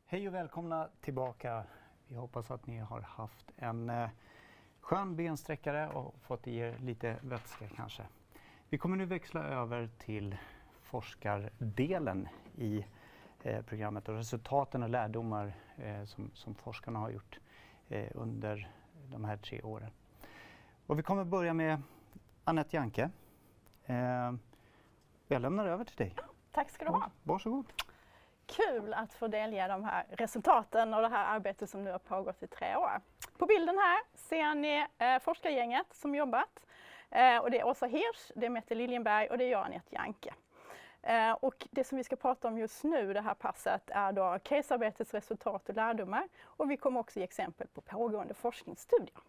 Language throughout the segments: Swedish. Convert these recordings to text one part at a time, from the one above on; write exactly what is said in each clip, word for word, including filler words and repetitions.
Hej och välkomna tillbaka. Vi hoppas att ni har haft en eh, skön bensträckare och fått i er lite vätska kanske. Vi kommer nu växla över till forskardelen i eh, programmet och resultaten och lärdomar eh, som, som forskarna har gjort eh, under de här tre åren. Och vi kommer börja med Anette Janke. Eh, jag lämnar över till dig. Tack ska du ha. Varsågod. Kul att få delge de här resultaten och det här arbetet som nu har pågått i tre år. På bilden här ser ni eh, forskargänget som jobbat. Eh, och det är Åsa Hirsch, det är Mette Liljenberg och det är jag, Anette Janke. Eh, och det som vi ska prata om just nu, det här passet, är då casearbetets resultat och lärdomar. Och vi kommer också ge exempel på pågående forskningsstudier.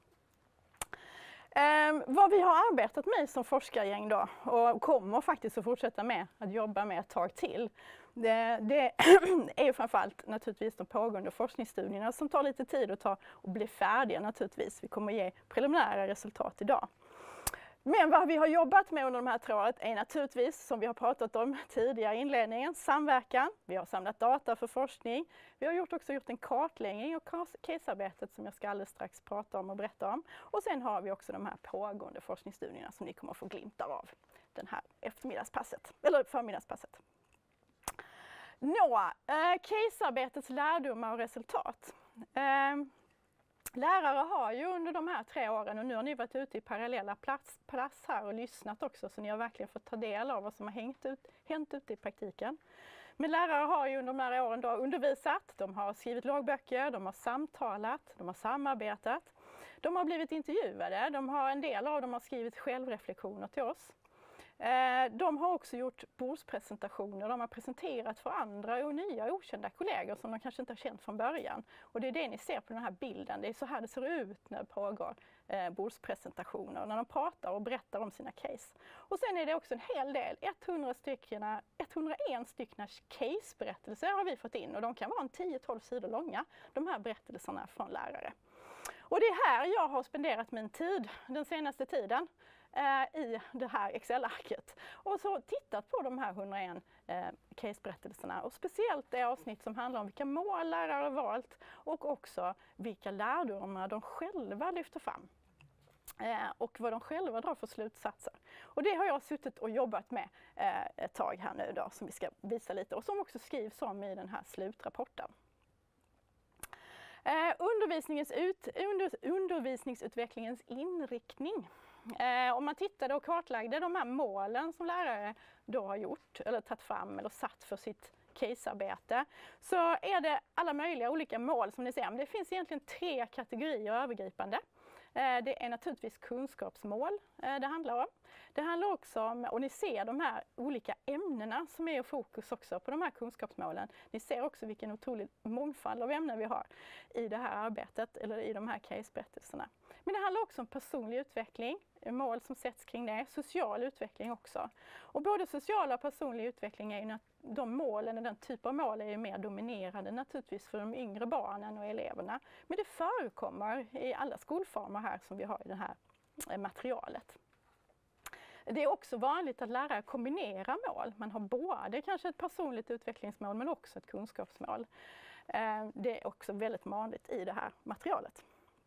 Eh, vad vi har arbetat med som forskargäng då, och kommer faktiskt att fortsätta med att jobba med ett tag till. Det, det är ju framförallt naturligtvis de pågående forskningsstudierna som tar lite tid att ta och bli färdiga naturligtvis. Vi kommer ge preliminära resultat idag. Men vad vi har jobbat med under de här tre åren är naturligtvis, som vi har pratat om tidigare i inledningen, samverkan. Vi har samlat data för forskning. Vi har gjort också gjort en kartläggning av casearbetet som jag ska alldeles strax prata om och berätta om. Och sen har vi också de här pågående forskningsstudierna som ni kommer att få glimtar av den här eftermiddagspasset, eller förmiddagspasset. Nå, eh, casearbetets lärdomar och resultat. Eh, lärare har ju under de här tre åren, och nu har ni varit ute i parallella plats, plats här och lyssnat också, så ni har verkligen fått ta del av vad som har hängt ut, hänt ute i praktiken. Men lärare har ju under de här åren då undervisat, de har skrivit lagböcker, de har samtalat, de har samarbetat, de har blivit intervjuade, de har, en del av dem har skrivit självreflektioner till oss. De har också gjort bordspresentationer, de har presenterat för andra och nya okända kollegor som de kanske inte har känt från början. Och det är det ni ser på den här bilden, det är så här det ser ut när det pågår eh, bordspresentationer, när de pratar och berättar om sina case. Och sen är det också en hel del, hundra stycken, hundraen stycken caseberättelser har vi fått in och de kan vara en tio till tolv sidor långa, de här berättelserna från lärare. Och det är här jag har spenderat min tid den senaste tiden eh, i det här Excel-arket. Och så tittat på de här hundraen eh, caseberättelserna och speciellt det avsnitt som handlar om vilka mål lärare har valt och också vilka lärdomar de själva lyfter fram. Eh, och vad de själva drar för slutsatser. Och det har jag suttit och jobbat med eh, ett tag här nu då, som vi ska visa lite och som också skrivs om i den här slutrapporten. Eh, undervisningens ut, under, undervisningsutvecklingens inriktning. Eh, om man tittade och kartlagde de här målen som lärare då har gjort eller tagit fram eller satt för sitt casearbete, så är det alla möjliga olika mål som ni ser. Men det finns egentligen tre kategorier övergripande. Det är naturligtvis kunskapsmål det handlar om. Det handlar också om, och ni ser de här olika ämnena som är i fokus också på de här kunskapsmålen. Ni ser också vilken otrolig mångfald av ämnen vi har i det här arbetet eller i de här caseberättelserna. Men det handlar också om personlig utveckling, mål som sätts kring det, social utveckling också. Och både social och personlig utveckling är ju de målen, den typ av mål är ju mer dominerande naturligtvis för de yngre barnen och eleverna. Men det förekommer i alla skolformer här som vi har i det här materialet. Det är också vanligt att lärare kombinerar mål. Man har både kanske ett personligt utvecklingsmål men också ett kunskapsmål. Det är också väldigt vanligt i det här materialet.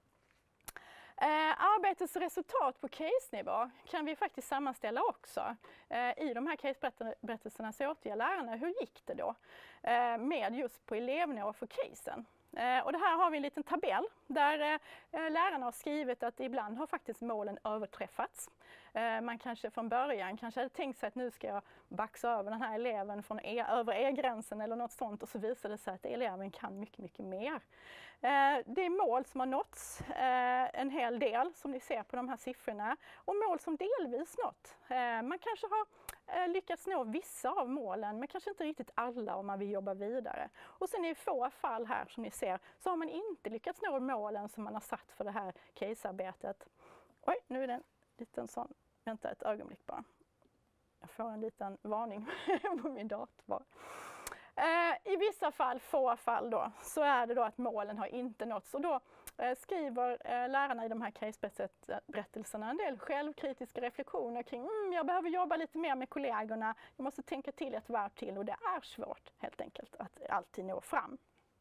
Eh, arbetets resultat på case-nivå kan vi faktiskt sammanställa också. Eh, I de här caseberättelserna så återger lärarna hur gick det då eh, med just på elevnivå för casen. Eh, och det här har vi en liten tabell där eh, lärarna har skrivit att ibland har faktiskt målen överträffats. Eh, man kanske från början kanske hade tänkt sig att nu ska jag baxa över den här eleven från e, över E-gränsen eller något sånt och så visar det sig att eleven kan mycket, mycket mer. Eh, det är mål som har nåtts, eh, en hel del som ni ser på de här siffrorna och mål som delvis nått. Eh, man kanske har eh, lyckats nå vissa av målen men kanske inte riktigt alla om man vill jobba vidare. Och sen i få fall här som ni ser så har man inte lyckats nå målen som man har satt för det här casearbetet. Oj, nu är det en liten sån, vänta ett ögonblick bara. Jag får en liten varning på min dator bara. Eh, I vissa fall, få fall då, så är det då att målen har inte nåtts. Och då eh, skriver eh, lärarna i de här caseberättelserna en del självkritiska reflektioner kring mm, jag behöver jobba lite mer med kollegorna, jag måste tänka till ett varv till och det är svårt helt enkelt att alltid nå fram.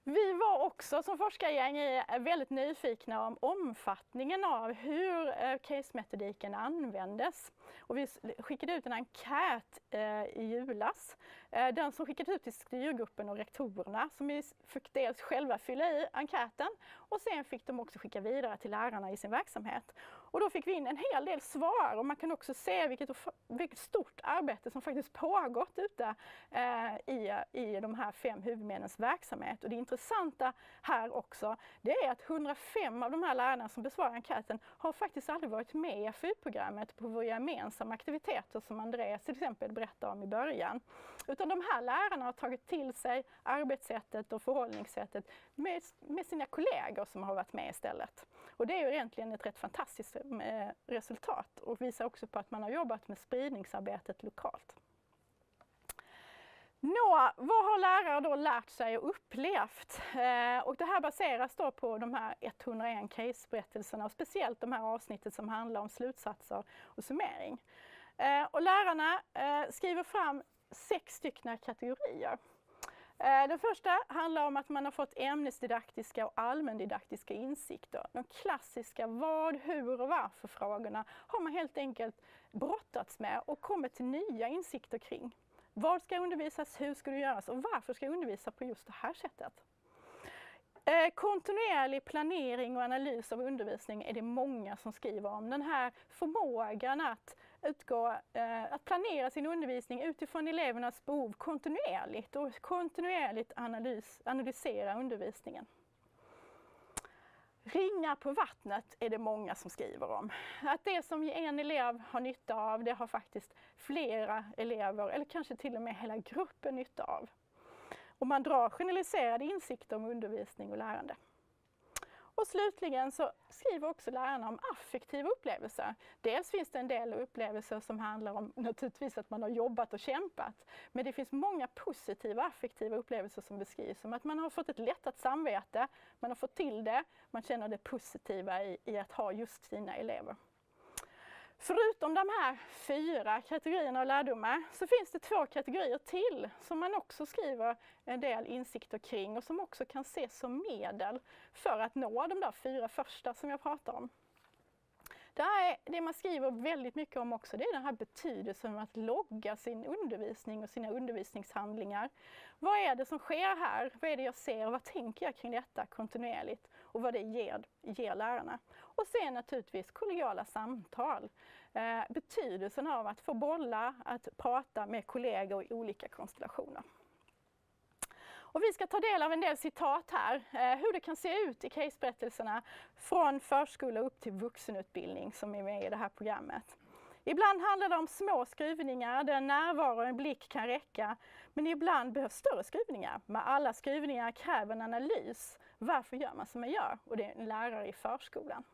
Vi var också som forskargäng väldigt nyfikna om omfattningen av hur case-metodiken användes. Och vi skickade ut en enkät i julas. Den som skickade ut till styrgruppen och rektorerna som fick dels själva fylla i enkäten och sen fick de också skicka vidare till lärarna i sin verksamhet. Och då fick vi in en hel del svar och man kan också se vilket, vilket stort arbete som faktiskt pågått ute eh, i, i de här fem huvudmännens verksamhet. Och det intressanta här också, det är att hundrafem av de här lärarna som besvarar enkäten har faktiskt aldrig varit med i F U-programmet på våra gemensamma aktiviteter som Andreas till exempel berättade om i början. Utan de här lärarna har tagit till sig arbetssättet och förhållningssättet med, med sina kollegor som har varit med istället. Och det är ju egentligen ett rätt fantastiskt resultat och visar också på att man har jobbat med spridningsarbetet lokalt. Nå, vad har lärare då lärt sig och upplevt? Eh, och det här baseras då på de här etthundraen case-berättelserna och speciellt de här avsnittet som handlar om slutsatser och summering. Eh, och lärarna eh, skriver fram sex stycken kategorier. Den första handlar om att man har fått ämnesdidaktiska och allmändidaktiska insikter. De klassiska vad, hur och varför frågorna har man helt enkelt brottats med och kommit till nya insikter kring. Vad ska undervisas, hur ska det göras och varför ska jag undervisa på just det här sättet? Eh, kontinuerlig planering och analys av undervisning är det många som skriver om. Den här förmågan att, utgå, eh, att planera sin undervisning utifrån elevernas behov kontinuerligt och kontinuerligt analys, analysera undervisningen. Ringar på vattnet är det många som skriver om. Att det som en elev har nytta av, det har faktiskt flera elever eller kanske till och med hela gruppen nytta av. Och man drar generaliserade insikter om undervisning och lärande. Och slutligen så skriver också lärarna om affektiva upplevelser. Dels finns det en del upplevelser som handlar om naturligtvis att man har jobbat och kämpat. Men det finns många positiva affektiva upplevelser som beskrivs som att man har fått ett lättat samvete, man har fått till det, man känner det positiva i, i att ha just sina elever. Förutom de här fyra kategorierna av lärdomar så finns det två kategorier till som man också skriver en del insikter kring och som också kan ses som medel för att nå de där fyra första som jag pratar om. Det, här är, det man skriver väldigt mycket om också, det är den här betydelsen av att logga sin undervisning och sina undervisningshandlingar. Vad är det som sker här? Vad är det jag ser? Vad tänker jag kring detta kontinuerligt? Och vad det ger, ger lärarna. Och sen naturligtvis kollegiala samtal. Eh, betydelsen av att få bolla, att prata med kollegor i olika konstellationer. Och vi ska ta del av en del citat här, eh, hur det kan se ut i caseberättelserna från förskola upp till vuxenutbildning som är med i det här programmet. Ibland handlar det om små skruvningar där närvaro och en blick kan räcka, men ibland behövs större skruvningar. Med alla skruvningar kräver en analys. Varför gör man som man gör? Och det är en lärare i förskolan.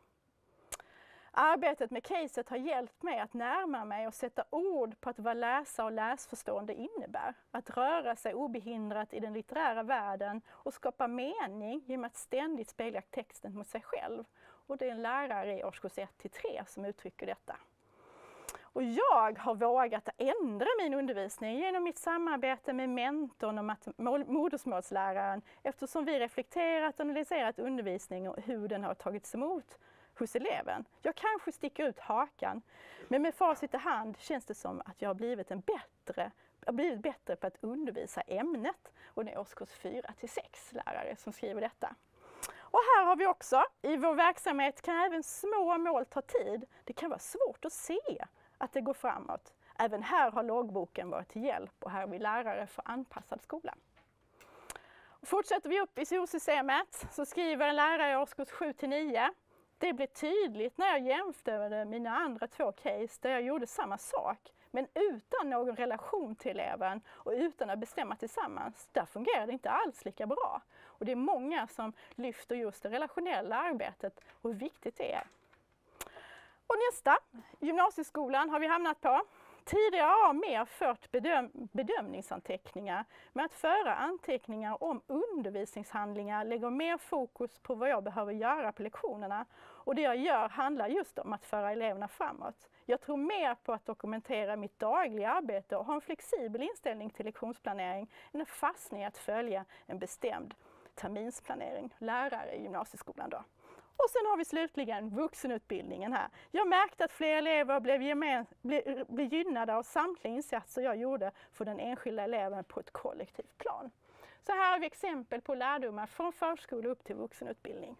Arbetet med caset har hjälpt mig att närma mig och sätta ord på att vad läsa och läsförstående innebär. Att röra sig obehindrat i den litterära världen och skapa mening genom att ständigt spegla texten mot sig själv. Och det är en lärare i årskurs ett till tre som uttrycker detta. Och jag har vågat ändra min undervisning genom mitt samarbete med mentorn och modersmålsläraren eftersom vi reflekterat och analyserat undervisning och hur den har tagits emot hos eleven. Jag kanske sticker ut hakan, men med facit i hand känns det som att jag har blivit, en bättre, har blivit bättre på att undervisa ämnet. Och det är årskurs fyra till sex lärare som skriver detta. Och här har vi också, i vår verksamhet kan även små mål ta tid. Det kan vara svårt att se att det går framåt. Även här har loggboken varit till hjälp och här är vi lärare för anpassad skola. Och fortsätter vi upp i skolsystemet så skriver en lärare i årskurs sju till nio. Det blev tydligt när jag jämförde mina andra två case där jag gjorde samma sak men utan någon relation till eleven och utan att bestämma tillsammans. Där fungerar det inte alls lika bra. Och det är många som lyfter just det relationella arbetet och hur viktigt det är. Och nästa, gymnasieskolan har vi hamnat på. Tidigare har jag mer fört bedöm bedömningsanteckningar, men att föra anteckningar om undervisningshandlingar lägger mer fokus på vad jag behöver göra på lektionerna. Och det jag gör handlar just om att föra eleverna framåt. Jag tror mer på att dokumentera mitt dagliga arbete och ha en flexibel inställning till lektionsplanering än en fastning att följa en bestämd terminsplanering, lärare i gymnasieskolan då. Och sen har vi slutligen vuxenutbildningen här. Jag märkte att fler elever blev, gemen, blev, blev gynnade av samtliga insatser jag gjorde för den enskilda eleven på ett kollektivt plan. Så här har vi exempel på lärdomar från förskola upp till vuxenutbildning.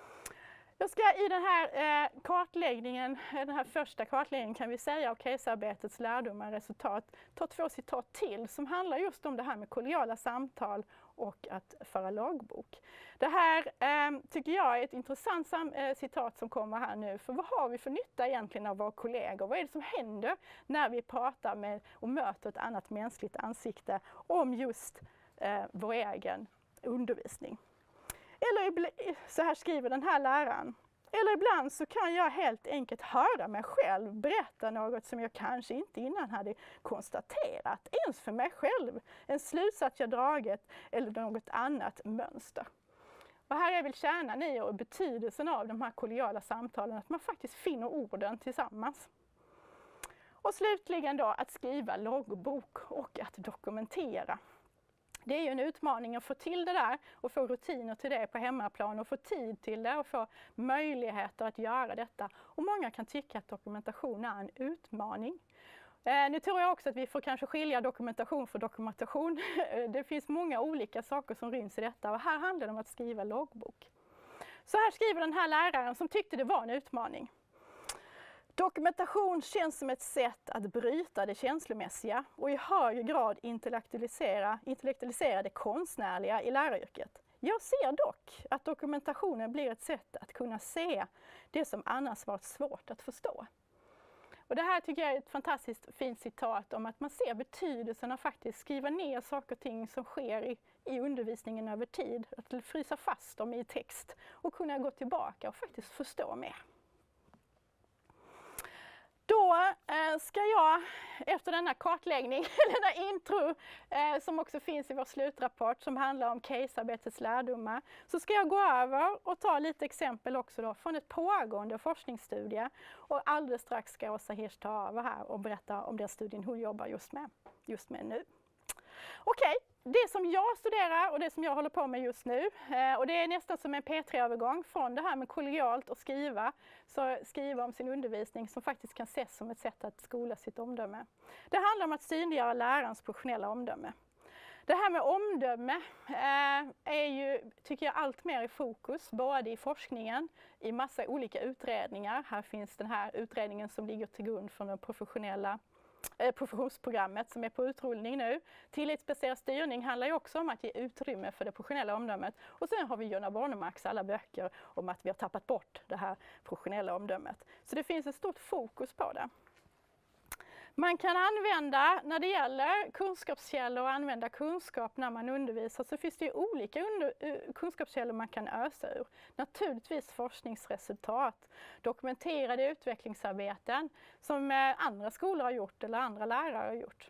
Jag ska i den här eh, kartläggningen, den här första kartläggningen kan vi säga av case-arbetets lärdomar och resultat, ta två citat till som handlar just om det här med kollegiala samtal och att föra lagbok. Det här eh, tycker jag är ett intressant sam- eh, citat som kommer här nu, för vad har vi för nytta egentligen av våra kollegor? Vad är det som händer när vi pratar med och möter ett annat mänskligt ansikte om just eh, vår egen undervisning? Eller så här skriver den här läraren. Eller ibland så kan jag helt enkelt höra mig själv berätta något som jag kanske inte innan hade konstaterat, ens för mig själv. En slutsats jag dragit eller något annat mönster. Och här är väl kärnan i och betydelsen av de här kollegiala samtalen, att man faktiskt finner orden tillsammans. Och slutligen då att skriva loggbok och att dokumentera. Det är ju en utmaning att få till det där och få rutiner till det på hemmaplan och få tid till det och få möjligheter att göra detta. Och många kan tycka att dokumentation är en utmaning. Eh, nu tror jag också att vi får kanske skilja dokumentation för dokumentation. Det finns många olika saker som ryms i detta och här handlar det om att skriva loggbok. Så här skriver den här läraren som tyckte det var en utmaning. Dokumentation känns som ett sätt att bryta det känslomässiga och i högre grad intellektualisera, intellektualisera det konstnärliga i läraryrket. Jag ser dock att dokumentationen blir ett sätt att kunna se det som annars varit svårt att förstå. Och det här tycker jag är ett fantastiskt fint citat om att man ser betydelsen av faktiskt skriva ner saker och ting som sker i, i undervisningen över tid. Att frysa fast dem i text och kunna gå tillbaka och faktiskt förstå mer. Då eh, ska jag, efter denna kartläggning, denna intro eh, som också finns i vår slutrapport som handlar om case-arbetets lärdomar, så ska jag gå över och ta lite exempel också då från ett pågående forskningsstudie. Och alldeles strax ska Åsa Hirsch ta över här och berätta om den studien hon jobbar just med, just med nu. Okej, det som jag studerar och det som jag håller på med just nu, eh, och det är nästan som en P tre-övergång från det här med kollegialt och skriva, så skriva om sin undervisning som faktiskt kan ses som ett sätt att skola sitt omdöme. Det handlar om att synliggöra lärarens professionella omdöme. Det här med omdöme eh, är ju, tycker jag, allt mer i fokus, både i forskningen, i massa olika utredningar. Här finns den här utredningen som ligger till grund för den professionella Eh, professionsprogrammet som är på utrullning nu. Tillitsbaserad styrning handlar ju också om att ge utrymme för det professionella omdömet. Och sen har vi Jonna Bornemarks alla böcker om att vi har tappat bort det här professionella omdömet. Så det finns ett stort fokus på det. Man kan använda, när det gäller kunskapskällor och använda kunskap när man undervisar, så finns det ju olika under, uh, kunskapskällor man kan ösa ur. Naturligtvis forskningsresultat, dokumenterade utvecklingsarbeten som uh, andra skolor har gjort eller andra lärare har gjort.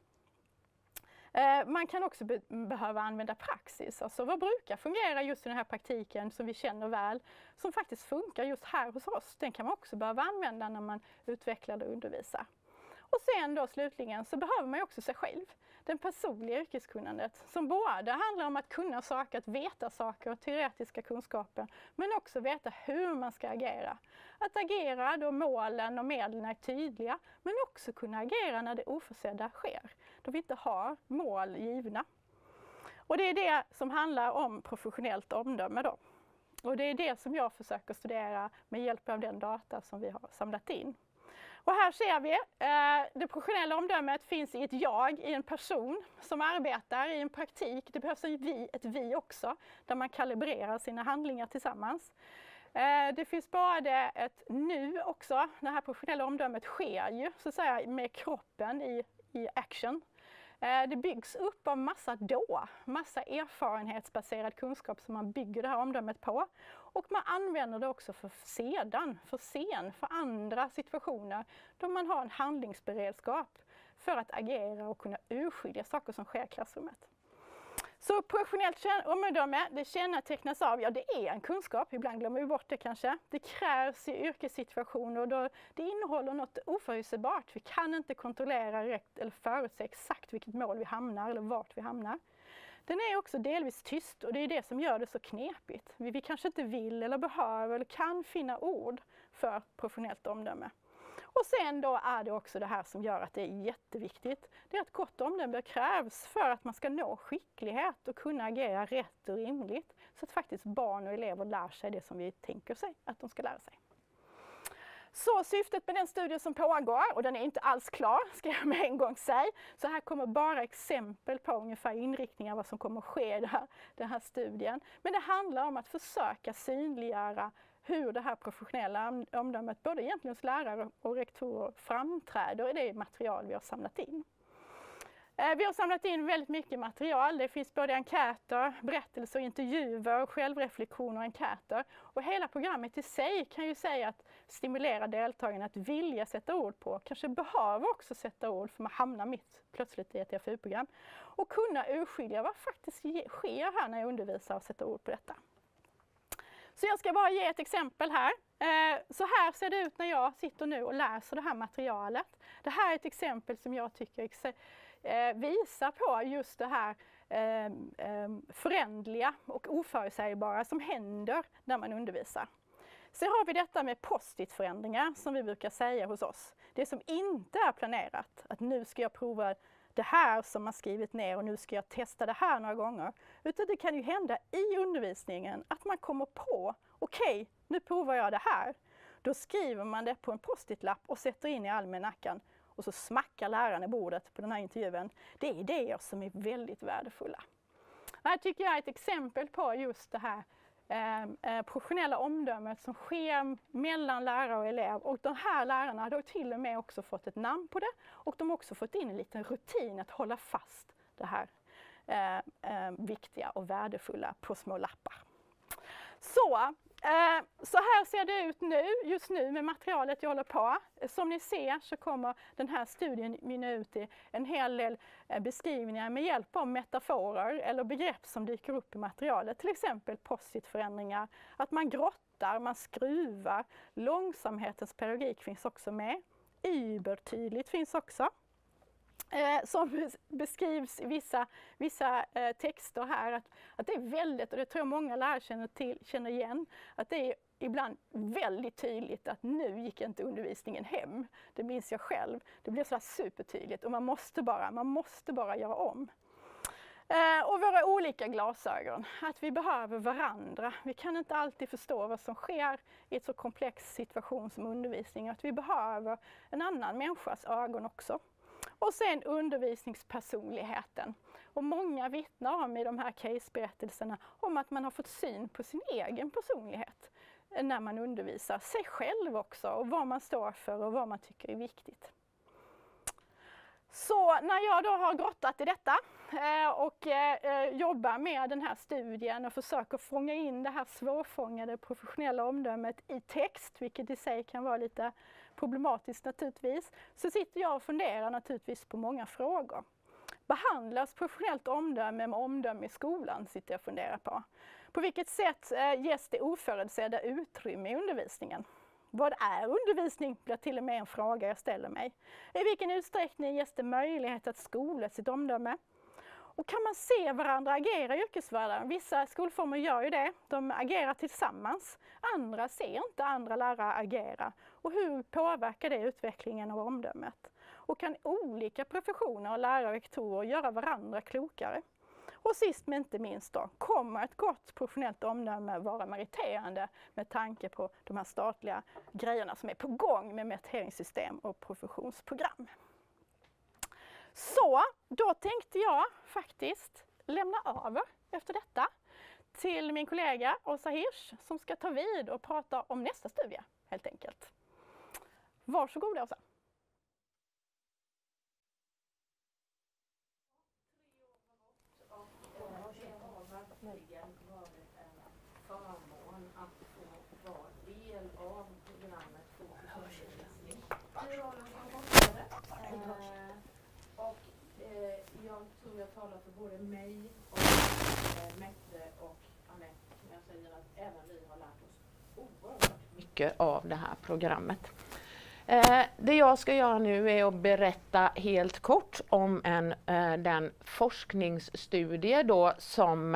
Uh, man kan också be behöva använda praxis, alltså vad brukar fungera just i den här praktiken som vi känner väl, som faktiskt funkar just här hos oss. Den kan man också behöva använda när man utvecklar och undervisar. Och sen då slutligen så behöver man ju också sig själv. Den personliga yrkeskunnandet som både handlar om att kunna saker, att veta saker och teoretiska kunskaper, men också veta hur man ska agera. Att agera då målen och medlen är tydliga, men också kunna agera när det oförsedda sker, då vi inte har mål givna. Och det är det som handlar om professionellt omdöme då. Och det är det som jag försöker studera med hjälp av den data som vi har samlat in. Och här ser vi, eh, det professionella omdömet finns i ett jag, i en person som arbetar i en praktik. Det behövs en vi, ett vi också, där man kalibrerar sina handlingar tillsammans. Eh, det finns både ett nu också, det här professionella omdömet sker ju så att säga med kroppen i, i action. Eh, det byggs upp av massa då, massa erfarenhetsbaserad kunskap som man bygger det här omdömet på. Och man använder det också för sedan, för sen, för andra situationer då man har en handlingsberedskap för att agera och kunna urskilja saker som sker i klassrummet. Så professionellt omdöme, det kännetecknas av, ja det är en kunskap, ibland glömmer vi bort det kanske. Det krävs i yrkessituationer och då det innehåller något oförutsägbart. Vi kan inte kontrollera rätt eller förutse exakt vilket mål vi hamnar eller vart vi hamnar. den är också delvis tyst och det är det som gör det så knepigt. Vi, vi kanske inte vill eller behöver eller kan finna ord för professionellt omdöme. Och sen då är det också det här som gör att det är jätteviktigt. Det är att gott omdöme krävs för att man ska nå skicklighet och kunna agera rätt och rimligt. Så att faktiskt barn och elever lär sig det som vi tänker sig att de ska lära sig. Så syftet med den studie som pågår, och den är inte alls klar ska jag med en gång säga. Så här kommer bara exempel på ungefär inriktningar vad som kommer att ske i den här, den här studien. Men det handlar om att försöka synliggöra hur det här professionella omdömet både egentligen hos lärare och rektorer framträder i det material vi har samlat in. Vi har samlat in väldigt mycket material. Det finns både enkäter, berättelser, intervjuer, självreflektioner och enkäter. Och hela programmet i sig kan ju säga att stimulera deltagarna att vilja sätta ord på, kanske behöver också sätta ord för man hamnar mitt plötsligt i ett F U-program. Och kunna urskilja vad faktiskt sker här när jag undervisar och sätter ord på detta. Så jag ska bara ge ett exempel här. Så här ser det ut när jag sitter nu och läser det här materialet. Det här är ett exempel som jag tycker visar på just det här förändliga och oförutsägbara som händer när man undervisar. Sen har vi detta med post-it-förändringar som vi brukar säga hos oss. Det som inte är planerat, att nu ska jag prova det här som man skrivit ner och nu ska jag testa det här några gånger. Utan det kan ju hända i undervisningen att man kommer på, okej, okay, nu provar jag det här. Då skriver man det på en post-it-lapp och sätter in i almanackan. Och så smackar läraren i bordet på den här intervjun. Det är idéer som är väldigt värdefulla. Här tycker jag är ett exempel på just det här eh, professionella omdömet som sker mellan lärare och elev. Och de här lärarna har till och med också fått ett namn på det. Och de har också fått in en liten rutin att hålla fast det här eh, eh, viktiga och värdefulla på små lappar. Så. Eh, så här ser det ut nu, just nu med materialet jag håller på. Som ni ser så kommer den här studien mynna ut i en hel del eh, beskrivningar med hjälp av metaforer eller begrepp som dyker upp i materialet. Till exempel post-it-förändringar, att man grottar, man skruvar. Långsamhetens pedagogik finns också med. Übertydligt finns också. Eh, som beskrivs i vissa, vissa eh, texter här, att, att det är väldigt, och det tror jag många lärare känner, till, känner igen, att det är ibland väldigt tydligt att nu gick inte undervisningen hem. Det minns jag själv. Det blir så här supertydligt och man måste bara, man måste bara göra om. Eh, och våra olika glasögon, att vi behöver varandra. Vi kan inte alltid förstå vad som sker i ett så komplex situation som undervisning, att vi behöver en annan människas ögon också. Och sen undervisningspersonligheten. Och många vittnar om i de här caseberättelserna om att man har fått syn på sin egen personlighet när man undervisar. Sig själv också och vad man står för och vad man tycker är viktigt. Så när jag då har grottat i detta eh, och eh, jobbar med den här studien och försöker fånga in det här svårfångade professionella omdömet i text, vilket i sig kan vara lite problematiskt naturligtvis, så sitter jag och funderar naturligtvis på många frågor. Behandlas professionellt omdöme med omdöme i skolan, sitter jag och funderar på. På vilket sätt eh, ges det oförutsedda utrymme i undervisningen? Vad är undervisning? Blir till och med en fråga jag ställer mig. I vilken utsträckning ges det möjlighet att skola sitt omdöme? Och kan man se varandra agera i yrkesvärlden? Vissa skolformer gör ju det. De agerar tillsammans. Andra ser inte andra lärare agera. Och hur påverkar det utvecklingen av omdömet? Och kan olika professioner och lärare och rektorer göra varandra klokare? Och sist men inte minst då, kommer ett gott professionellt omdöme vara meriterande med tanke på de här statliga grejerna som är på gång med meriteringssystem och professionsprogram. Så då tänkte jag faktiskt lämna över efter detta till min kollega Åsa Hirsch som ska ta vid och prata om nästa studie helt enkelt. Varsågod Åsa. Verkligen varit en förmån att få vara del av programmet Fokus undervisning i rollen som forskare. Eh, och eh, jag tror jag talar för både mig och eh, Mette och Anette när jag säger att även vi har lärt oss oerhört mycket av det här programmet. Eh, det jag ska göra nu är att berätta helt kort om en, eh, den forskningsstudie då som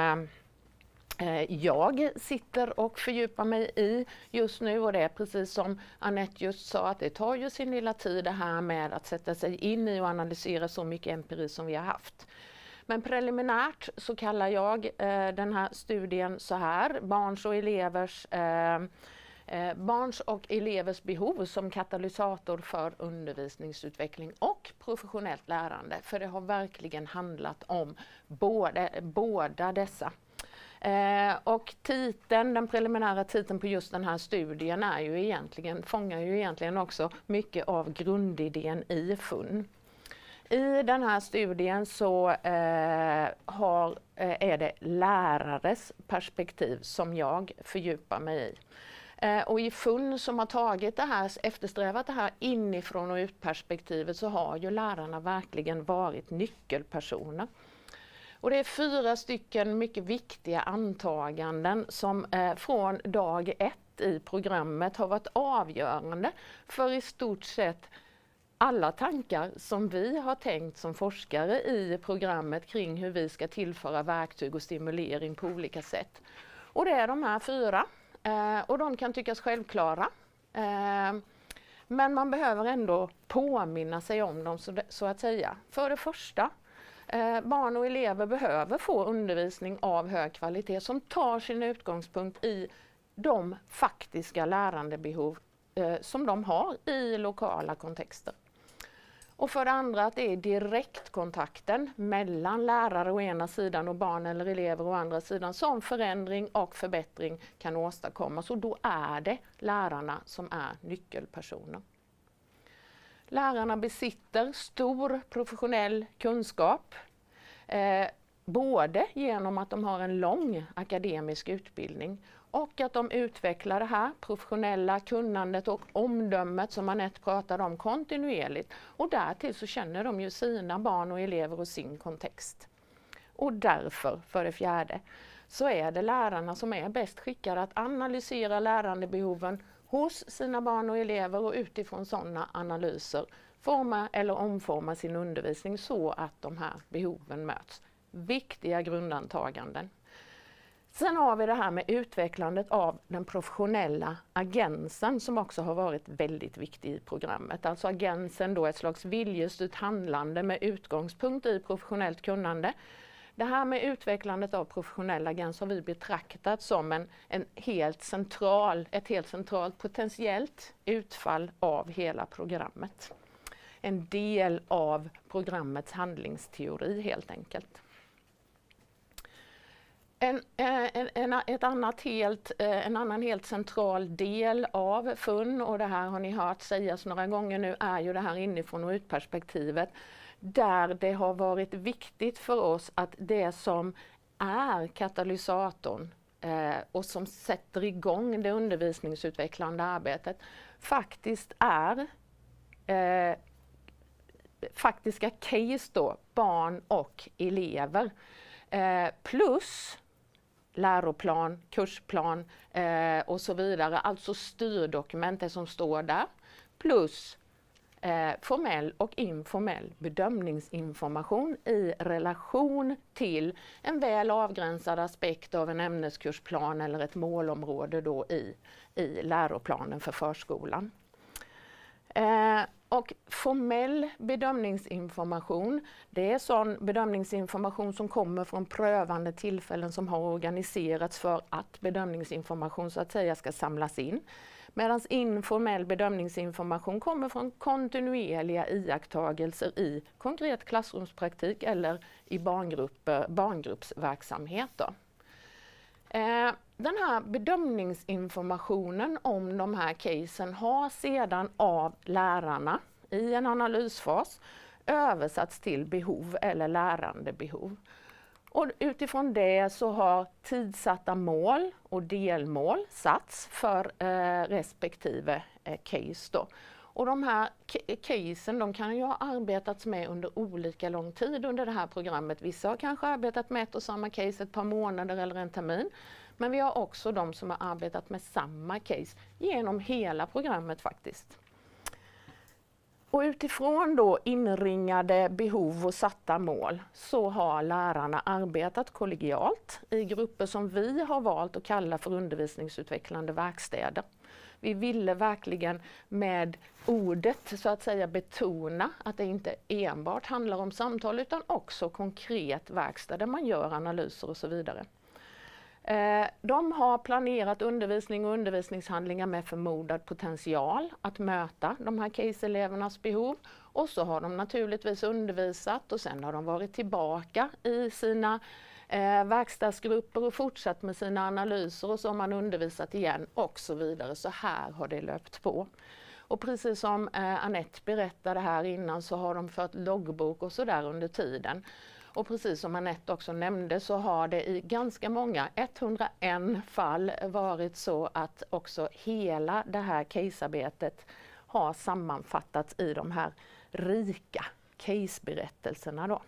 eh, jag sitter och fördjupar mig i just nu, och det är precis som Anette just sa, att det tar ju sin lilla tid det här med att sätta sig in i och analysera så mycket empiri som vi har haft. Men preliminärt så kallar jag eh, den här studien så här: barns och elevers eh, Eh, barns och elevers behov som katalysator för undervisningsutveckling och professionellt lärande. För det har verkligen handlat om både, båda dessa. Eh, och titeln, den preliminära titeln på just den här studien är ju egentligen, fångar ju egentligen också mycket av grundidén i F U N. I den här studien så eh, har, eh, är det lärares perspektiv som jag fördjupar mig i. Eh, och i F U N som har tagit det här, eftersträvat det här inifrån och ut perspektivet, så har ju lärarna verkligen varit nyckelpersoner. Och det är fyra stycken mycket viktiga antaganden som eh, från dag ett i programmet har varit avgörande för i stort sett alla tankar som vi har tänkt som forskare i programmet kring hur vi ska tillföra verktyg och stimulering på olika sätt. Och det är de här fyra. Eh, och de kan tyckas självklara, eh, men man behöver ändå påminna sig om dem så, så att säga. För det första, eh, barn och elever behöver få undervisning av hög kvalitet som tar sin utgångspunkt i de faktiska lärandebehov eh, som de har i lokala kontexter. Och för det andra, att det är direktkontakten mellan lärare å ena sidan och barn eller elever å andra sidan som förändring och förbättring kan åstadkommas. Och då är det lärarna som är nyckelpersoner. Lärarna besitter stor professionell kunskap, eh, både genom att de har en lång akademisk utbildning och att de utvecklar det här professionella kunnandet och omdömet som Anette pratade om kontinuerligt. Och därtill så känner de ju sina barn och elever och sin kontext. Och därför, för det fjärde, så är det lärarna som är bäst skickade att analysera lärandebehoven hos sina barn och elever och utifrån sådana analyser forma eller omforma sin undervisning så att de här behoven möts. Viktiga grundantaganden. Sen har vi det här med utvecklandet av den professionella agensen som också har varit väldigt viktig i programmet. Alltså agensen då ett slags viljestyrt handlande med utgångspunkt i professionellt kunnande. Det här med utvecklandet av professionell agens har vi betraktat som en, en helt central, ett helt centralt potentiellt utfall av hela programmet. En del av programmets handlingsteori helt enkelt. En, en, en, ett annat helt, en annan helt central del av F U N, och det här har ni hört sägas några gånger nu, är ju det här inifrån och ut perspektivet, där det har varit viktigt för oss att det som är katalysatorn eh, och som sätter igång det undervisningsutvecklande arbetet faktiskt är eh, faktiska case då, barn och elever. Eh, plus läroplan, kursplan eh, och så vidare, alltså styrdokument, det som står där, plus eh, formell och informell bedömningsinformation i relation till en väl avgränsad aspekt av en ämneskursplan eller ett målområde då i, i läroplanen för förskolan. Eh, Och formell bedömningsinformation, det är sån bedömningsinformation som kommer från prövande tillfällen som har organiserats för att bedömningsinformation så att säga ska samlas in. Medan informell bedömningsinformation kommer från kontinuerliga iakttagelser i konkret klassrumspraktik eller i barngrupper, barngruppsverksamhet då. Eh, Den här bedömningsinformationen om de här casen har sedan av lärarna i en analysfas översatts till behov eller lärandebehov. Och utifrån det så har tidsatta mål och delmål satts för eh, respektive eh, case då. Och de här casen de kan ju ha arbetats med under olika lång tid under det här programmet. Vissa har kanske arbetat med ett och samma case ett par månader eller en termin. Men vi har också de som har arbetat med samma case genom hela programmet faktiskt. Och utifrån då inringade behov och satta mål så har lärarna arbetat kollegialt i grupper som vi har valt att kalla för undervisningsutvecklande verkstäder. Vi ville verkligen med ordet så att säga betona att det inte enbart handlar om samtal utan också konkret verkstad där man gör analyser och så vidare. De har planerat undervisning och undervisningshandlingar med förmodad potential att möta de här case-elevernas behov. Och så har de naturligtvis undervisat och sen har de varit tillbaka i sina eh, verkstadsgrupper och fortsatt med sina analyser och så har man undervisat igen och så vidare. Så här har det löpt på. Och precis som eh, Anette berättade här innan så har de fört loggbok och så där under tiden. Och precis som Anette också nämnde så har det i ganska många, etthundraen fall varit så att också hela det här casearbetet har sammanfattats i de här rika caseberättelserna då.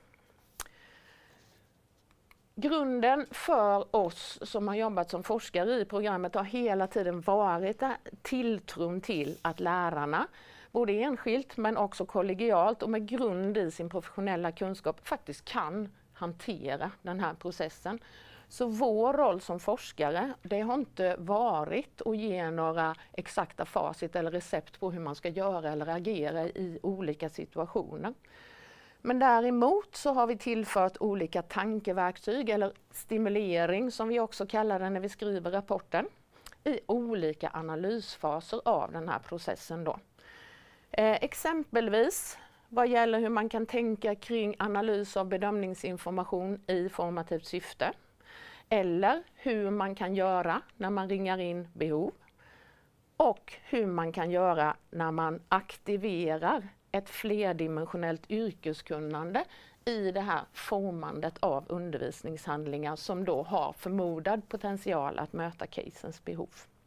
Grunden för oss som har jobbat som forskare i programmet har hela tiden varit tilltron till att lärarna både enskilt men också kollegialt och med grund i sin professionella kunskap faktiskt kan hantera den här processen. Så vår roll som forskare, det har inte varit att ge några exakta facit eller recept på hur man ska göra eller agera i olika situationer. Men däremot så har vi tillfört olika tankeverktyg eller stimulering som vi också kallar det när vi skriver rapporten i olika analysfaser av den här processen då. Eh, exempelvis vad gäller hur man kan tänka kring analys av bedömningsinformation i formativt syfte. Eller hur man kan göra när man ringar in behov. Och hur man kan göra när man aktiverar ett flerdimensionellt yrkeskunnande i det här formandet av undervisningshandlingar som då har förmodad potential att möta casens behov.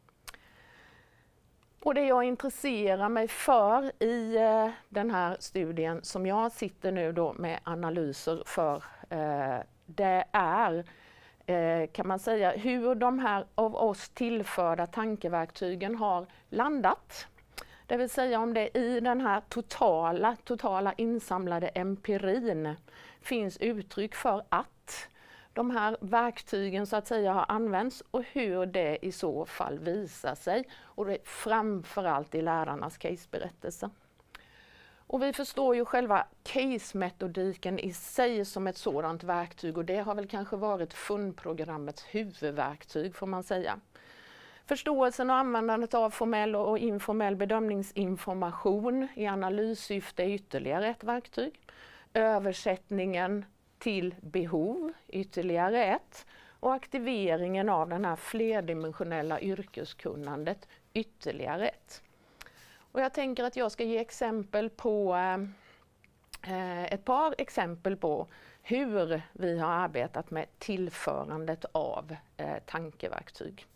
Och det jag intresserar mig för i eh, den här studien som jag sitter nu då med analyser för, eh, det är eh, kan man säga hur de här av oss tillförda tankeverktygen har landat. Det vill säga om det i den här totala, totala insamlade empirin finns uttryck för att de här verktygen så att säga har använts och hur det i så fall visar sig. Och det är framförallt i lärarnas caseberättelser. Och vi förstår ju själva case-metodiken i sig som ett sådant verktyg och det har väl kanske varit F U N-programmets huvudverktyg får man säga. Förståelsen och användandet av formell och informell bedömningsinformation i analyssyfte är ytterligare ett verktyg. Översättningen till behov, ytterligare ett. Och aktiveringen av den här flerdimensionella yrkeskunnandet, ytterligare ett. Och jag tänker att jag ska ge exempel på eh, ett par exempel på hur vi har arbetat med tillförandet av eh, tankeverktyg.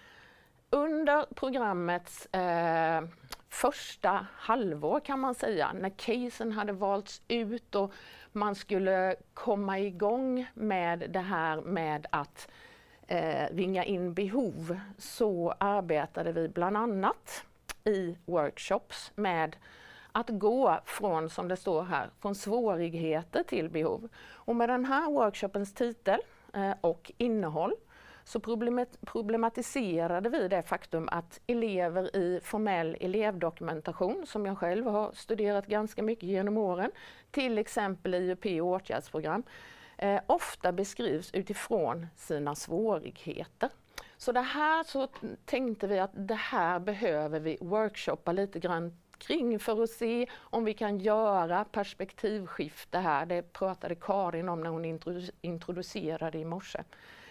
Under programmets eh, första halvår kan man säga, när casen hade valts ut och man skulle komma igång med det här med att eh, ringa in behov, så arbetade vi bland annat i workshops med att gå från, som det står här, från svårigheter till behov. Och med den här workshopens titel eh, och innehåll så problematiserade vi det faktum att elever i formell elevdokumentation, som jag själv har studerat ganska mycket genom åren, till exempel i U P och åtgärdsprogram, eh, ofta beskrivs utifrån sina svårigheter. Så det här så tänkte vi att det här behöver vi workshoppa lite grann kring för att se om vi kan göra perspektivskifte här. Det pratade Karin om när hon introducerade i morse.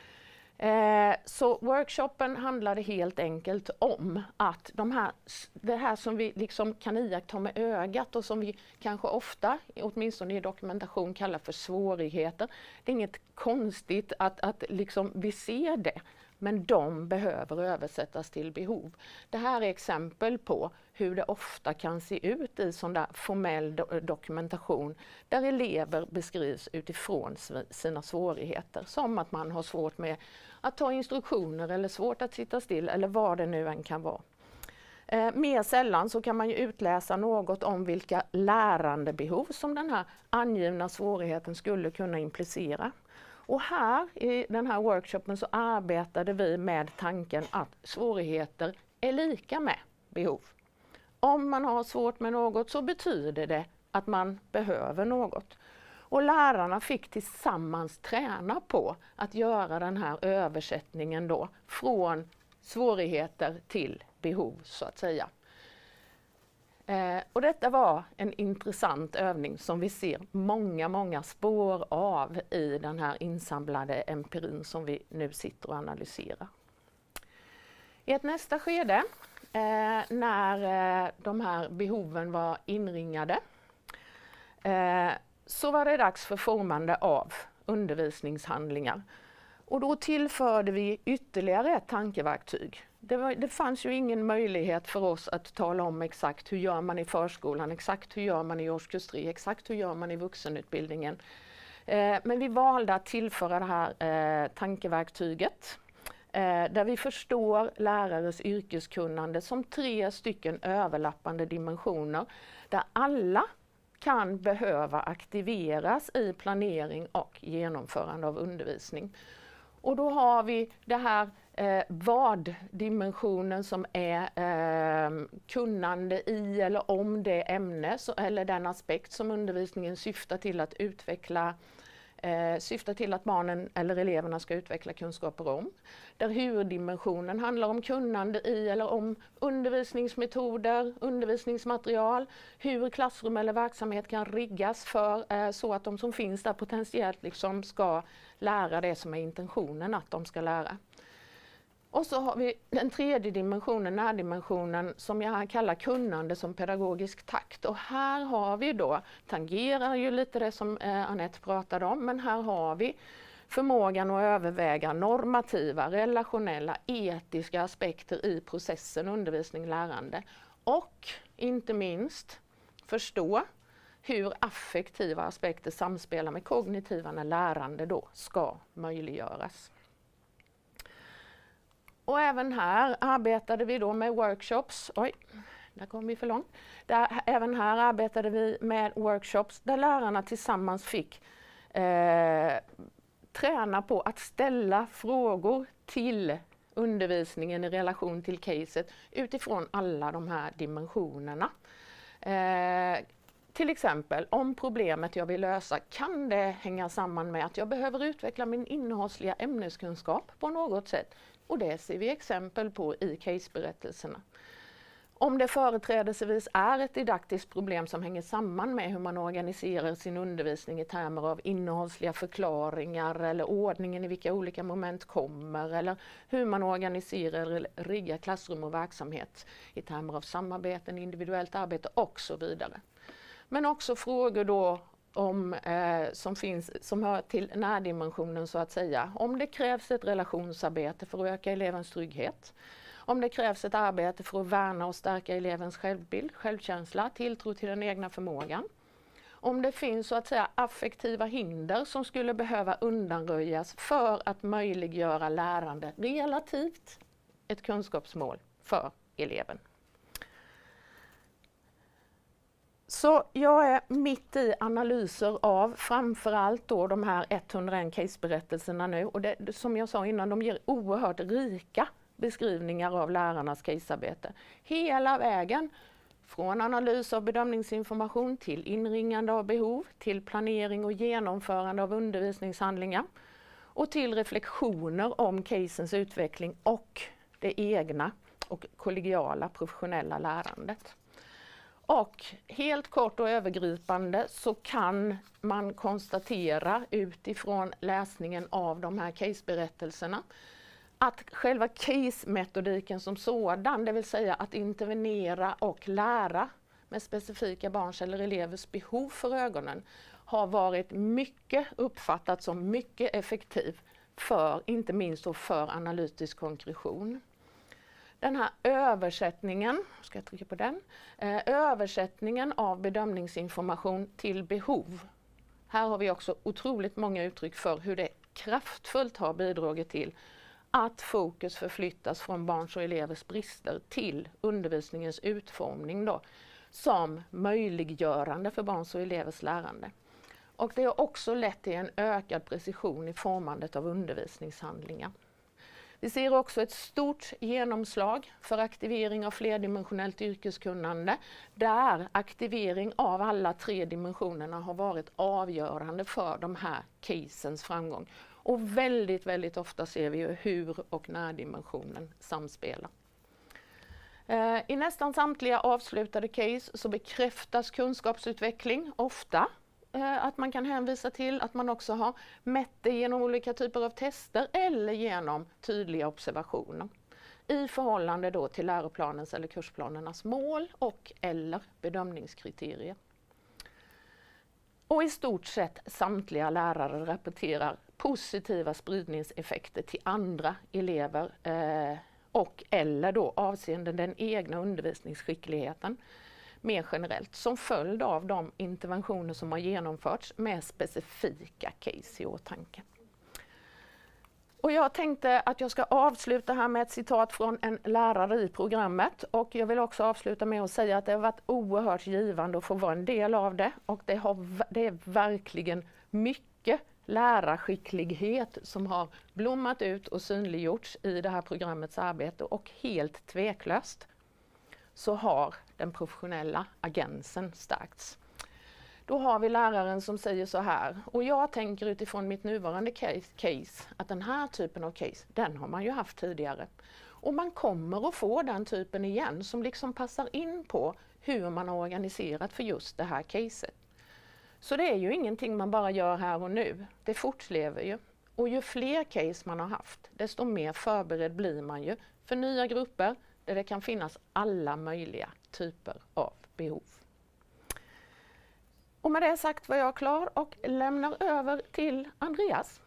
Eh, så workshopen handlade helt enkelt om att de här, det här som vi liksom kan iaktta med ögat och som vi kanske ofta, åtminstone i dokumentation, kallar för svårigheter. Det är inget konstigt att, att liksom vi ser det, men de behöver översättas till behov. Det här är exempel på hur det ofta kan se ut i sån där formell do- dokumentation där elever beskrivs utifrån sina svårigheter. Som att man har svårt med att ta instruktioner eller svårt att sitta still eller vad det nu än kan vara. Eh, mer sällan så kan man ju utläsa något om vilka lärandebehov som den här angivna svårigheten skulle kunna implicera. Och här i den här workshopen så arbetade vi med tanken att svårigheter är lika med behov. Om man har svårt med något så betyder det att man behöver något. Och lärarna fick tillsammans träna på att göra den här översättningen då från svårigheter till behov så att säga. Eh, och detta var en intressant övning som vi ser många, många spår av i den här insamlade empirin som vi nu sitter och analyserar. I ett nästa skede, eh, när eh, de här behoven var inringade, eh, så var det dags för formande av undervisningshandlingar. Och då tillförde vi ytterligare ett tankeverktyg. Det, var, det fanns ju ingen möjlighet för oss att tala om exakt hur gör man i förskolan, exakt hur gör man i årskurs tre, exakt hur gör man i vuxenutbildningen. Eh, men vi valde att tillföra det här eh, tankeverktyget eh, där vi förstår lärares yrkeskunnande som tre stycken överlappande dimensioner där alla kan behöva aktiveras i planering och genomförande av undervisning. Och då har vi det här eh, vad-dimensionen som är eh, kunnande i eller om det ämne så, eller den aspekt som undervisningen syftar till att utveckla, eh, syftar till att barnen eller eleverna ska utveckla kunskaper om. Där hur-dimensionen handlar om kunnande i eller om undervisningsmetoder, undervisningsmaterial, hur klassrum eller verksamhet kan riggas för eh, så att de som finns där potentiellt liksom ska lära det som är intentionen att de ska lära. Och så har vi den tredje dimensionen, närdimensionen, som jag kallar kunnande som pedagogisk takt. Och här har vi då, tangerar ju lite det som eh, Anette pratade om, men här har vi förmågan att överväga normativa, relationella, etiska aspekter i processen undervisning-lärande. Och inte minst förstå hur affektiva aspekter samspelar med kognitiva när lärande då ska möjliggöras. Och även här arbetade vi då med workshops. Oj, där kom vi för långt. Där, även här arbetade vi med workshops där lärarna tillsammans fick eh, träna på att ställa frågor till undervisningen i relation till caset utifrån alla de här dimensionerna. Eh, till exempel, om problemet jag vill lösa, kan det hänga samman med att jag behöver utveckla min innehållsliga ämneskunskap på något sätt? Och det ser vi exempel på i caseberättelserna. Om det företrädelsevis är ett didaktiskt problem som hänger samman med hur man organiserar sin undervisning i termer av innehållsliga förklaringar eller ordningen i vilka olika moment kommer eller hur man organiserar eller riggar klassrum och verksamhet i termer av samarbeten, individuellt arbete och så vidare. Men också frågor då om, eh, som, finns, som hör till närdimensionen så att säga. Om det krävs ett relationsarbete för att öka elevens trygghet. Om det krävs ett arbete för att värna och stärka elevens självbild, självkänsla, tilltro till den egna förmågan. Om det finns så att säga affektiva hinder som skulle behöva undanröjas för att möjliggöra lärande relativt ett kunskapsmål för eleven. Så jag är mitt i analyser av framförallt då de här etthundraett caseberättelserna nu och det, som jag sa innan, de ger oerhört rika beskrivningar av lärarnas casearbete. Hela vägen från analys av bedömningsinformation till inringande av behov, till planering och genomförande av undervisningshandlingar och till reflektioner om casens utveckling och det egna och kollegiala professionella lärandet. Och helt kort och övergripande så kan man konstatera utifrån läsningen av de här caseberättelserna att själva case-metodiken som sådan, det vill säga att intervenera och lära med specifika barns eller elevers behov för ögonen, har varit mycket uppfattat som mycket effektiv för, inte minst för analytisk konkretion. Den här översättningen, ska jag trycka på den, eh, översättningen av bedömningsinformation till behov. Här har vi också otroligt många uttryck för hur det kraftfullt har bidragit till att fokus förflyttas från barns och elevers brister till undervisningens utformning då, som möjliggörande för barns och elevers lärande. Och det har också lett till en ökad precision i formandet av undervisningshandlingar. Vi ser också ett stort genomslag för aktivering av flerdimensionellt yrkeskunnande, där aktivering av alla tre dimensionerna har varit avgörande för de här casens framgång. Och väldigt, väldigt ofta ser vi ju hur- och närdimensionen samspelar. Eh, I nästan samtliga avslutade case så bekräftas kunskapsutveckling ofta. Att man kan hänvisa till att man också har mätt det genom olika typer av tester eller genom tydliga observationer i förhållande då till läroplanens eller kursplanernas mål och eller bedömningskriterier. Och i stort sett samtliga lärare rapporterar positiva spridningseffekter till andra elever eh, och eller då avseende den egna undervisningsskickligheten mer generellt, som följd av de interventioner som har genomförts med specifika case i åtanke. Och jag tänkte att jag ska avsluta här med ett citat från en lärare i programmet, och jag vill också avsluta med att säga att det har varit oerhört givande att få vara en del av det, och det, har, det är verkligen mycket lärarskicklighet som har blommat ut och synliggjorts i det här programmets arbete, och helt tveklöst så har den professionella agensen stärkts. Då har vi läraren som säger så här, och jag tänker utifrån mitt nuvarande case, case att den här typen av case, den har man ju haft tidigare. Och man kommer att få den typen igen som liksom passar in på hur man har organiserat för just det här caset. Så det är ju ingenting man bara gör här och nu, det fortlever ju. Och ju fler case man har haft, desto mer förberedd blir man ju för nya grupper, där det kan finnas alla möjliga typer av behov. Och med det sagt var jag klar och lämnar över till Andreas.